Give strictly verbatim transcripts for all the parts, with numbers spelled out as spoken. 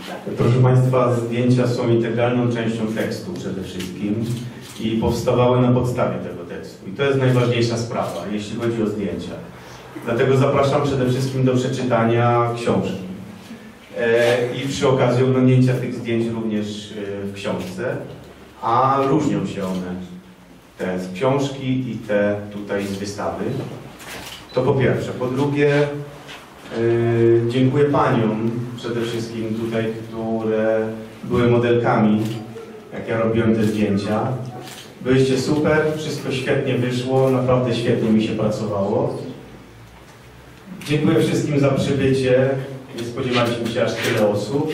Proszę Państwa, zdjęcia są integralną częścią tekstu przede wszystkim i powstawały na podstawie tego tekstu. I to jest najważniejsza sprawa, jeśli chodzi o zdjęcia. Dlatego zapraszam przede wszystkim do przeczytania książki. I przy okazji oglądnięcia tych zdjęć również w książce, a różnią się one, te z książki i te tutaj z wystawy. To po pierwsze. Po drugie, yy, dziękuję Paniom przede wszystkim tutaj, które były modelkami, jak ja robiłem te zdjęcia. Byliście super, wszystko świetnie wyszło, naprawdę świetnie mi się pracowało. Dziękuję wszystkim za przybycie. Nie spodziewaliśmy się aż tyle osób.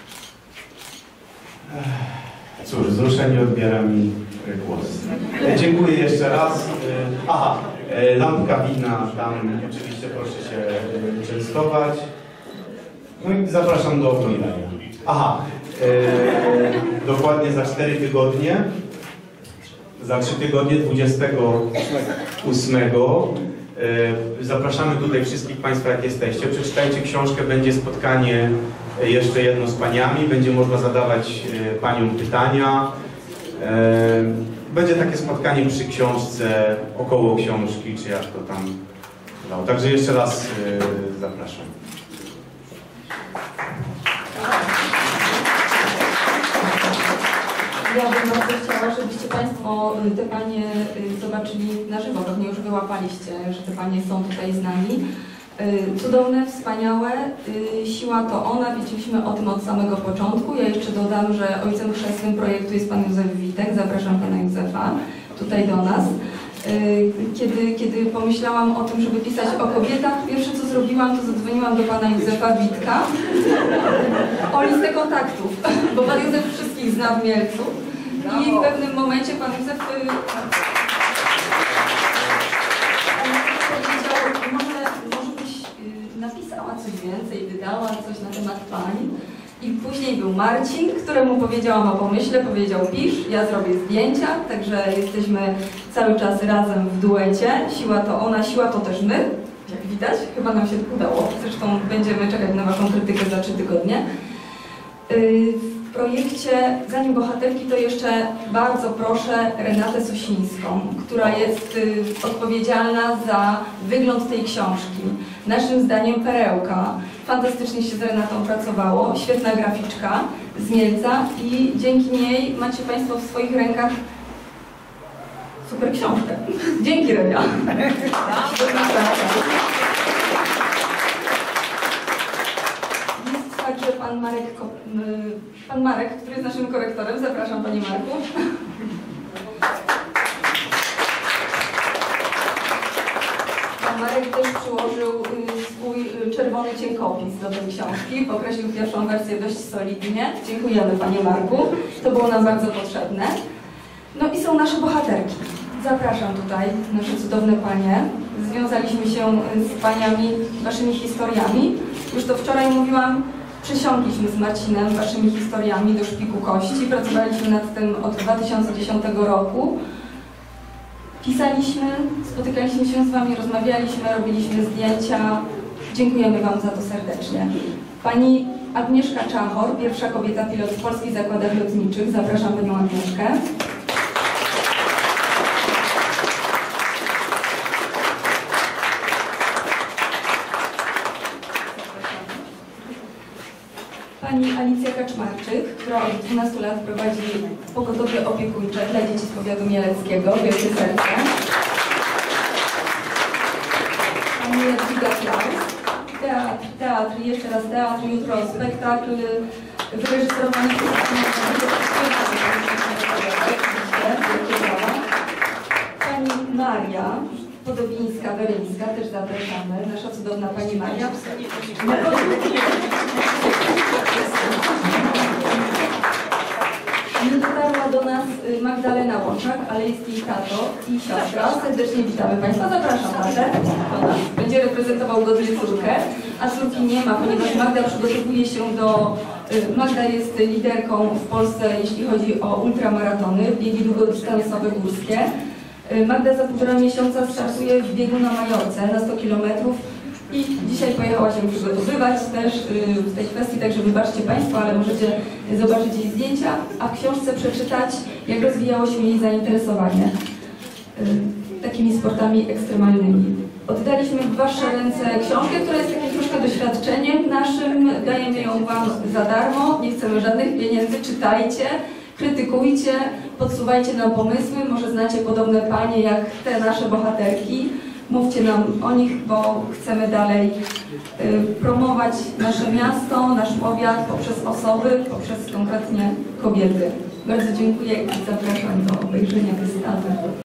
Cóż, wzruszenie odbiera mi głos. Dziękuję jeszcze raz. Aha, lampka wina tam, oczywiście proszę się częstować. No i zapraszam do oglądania. Aha, e, dokładnie za cztery tygodnie, za trzy tygodnie, dwudziestego ósmego. Zapraszamy tutaj wszystkich Państwa, jak jesteście. Przeczytajcie książkę, będzie spotkanie jeszcze jedno z Paniami, będzie można zadawać Paniom pytania. Będzie takie spotkanie przy książce, około książki, czy jak to tam dało. Także jeszcze raz zapraszam. Ja bym bardzo chciała, żebyście Państwo te Panie zobaczyli na żywo, pewnie już wyłapaliście, że te Panie są tutaj z nami. Cudowne, wspaniałe, siła to ona, wiedzieliśmy o tym od samego początku. Ja jeszcze dodam, że ojcem chrzestnym projektu jest Pan Józef Witek, zapraszam Pana Józefa tutaj do nas. Kiedy, kiedy pomyślałam o tym, żeby pisać o kobietach, pierwsze co zrobiłam, to zadzwoniłam do Pana Józefa Witka o listę kontaktów, bo Pan Józef wszystkich zna w Mielcu i w pewnym momencie Pan Józef powiedział, może, może byś napisała coś więcej, wydała coś na temat Pani. I później był Marcin, któremu powiedziałam o pomyśle, powiedział pisz, ja zrobię zdjęcia, także jesteśmy cały czas razem w duecie. Siła to ona, siła to też my, jak widać, chyba nam się udało. Zresztą będziemy czekać na Waszą krytykę za trzy tygodnie. W projekcie, zanim bohaterki, to jeszcze bardzo proszę Renatę Sosińską, która jest odpowiedzialna za wygląd tej książki. Naszym zdaniem perełka. Fantastycznie się z Renatą pracowało, świetna graficzka z Mielca i dzięki niej macie Państwo w swoich rękach super książkę. Dzięki, Renia. Jest także pan Marek, pan Marek, który jest naszym korektorem. Zapraszam, Panie Marku. Marek też przyłożył swój czerwony cienkopis do tej książki, pokreślił pierwszą wersję dość solidnie. Dziękujemy, Panie Marku, to było nam bardzo potrzebne. No i są nasze bohaterki. Zapraszam tutaj, nasze cudowne Panie. Związaliśmy się z Paniami Waszymi historiami. Już to wczoraj mówiłam, przysiągliśmy z Marcinem Waszymi historiami do szpiku kości. Pracowaliśmy nad tym od dwa tysiące dziesiątego roku. Pisaliśmy, spotykaliśmy się z Wami, rozmawialiśmy, robiliśmy zdjęcia. Dziękujemy Wam za to serdecznie. Pani Agnieszka Czachor, pierwsza kobieta pilot w Polskich Zakładach Lotniczych. Zapraszam Panią Agnieszkę. Pani Alicja Kaczmarczyk, która od dwunastu lat prowadzi pogotowie opiekuńcze dla dzieci z powiatu mieleckiego, Wielkie Serce. Pani Jadwiga Klaus, teatr, teatr, jeszcze raz teatr, jutro spektakl wyreżyserowany przez Pani Maria Podobińska-Weryńska, też zapraszamy, nasza cudowna Pani Maria. Nie dotarła do nas Magdalena Łączak, ale jest jej tato i siostra. Serdecznie witamy Państwa. Zapraszam tatę do nas. Będzie reprezentował godnie córkę, a córki nie ma, ponieważ Magda przygotowuje się do... Magda jest liderką w Polsce, jeśli chodzi o ultramaratony, biegi długodystansowe górskie. Magda za półtora miesiąca startuje w biegu na Majorce na sto kilometrów. I dzisiaj pojechała się przygotowywać też y, w tej kwestii, także wybaczcie Państwo, ale możecie zobaczyć jej zdjęcia, a w książce przeczytać, jak rozwijało się jej zainteresowanie y, takimi sportami ekstremalnymi. Oddaliśmy w Wasze ręce książkę, która jest takim troszkę doświadczeniem naszym. Dajemy ją Wam za darmo, nie chcemy żadnych pieniędzy. Czytajcie, krytykujcie, podsuwajcie nam pomysły. Może znacie podobne panie jak te nasze bohaterki. Mówcie nam o nich, bo chcemy dalej y, promować nasze miasto, nasz powiat poprzez osoby, poprzez konkretnie kobiety. Bardzo dziękuję i zapraszam do obejrzenia wystawy.